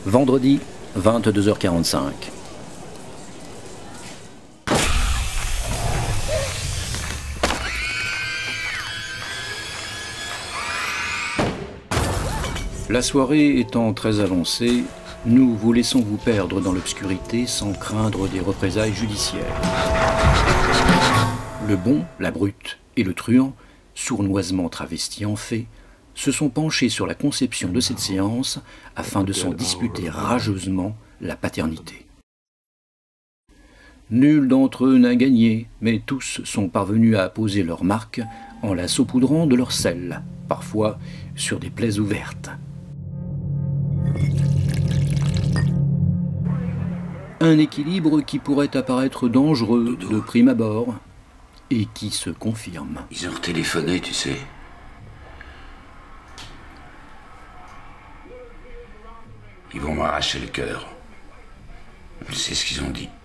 Vendredi, 22h45. La soirée étant très avancée, nous vous laissons vous perdre dans l'obscurité sans craindre des représailles judiciaires. Le bon, la brute et le truand, sournoisement travestis en fées, se sont penchés sur la conception de cette séance afin de s'en disputer rageusement la paternité. Nul d'entre eux n'a gagné, mais tous sont parvenus à poser leur marque en la saupoudrant de leur sel, parfois sur des plaies ouvertes. Un équilibre qui pourrait apparaître dangereux de prime abord et qui se confirme. Ils ont téléphoné, tu sais. Ils vont m'arracher le cœur. Je sais ce qu'ils ont dit.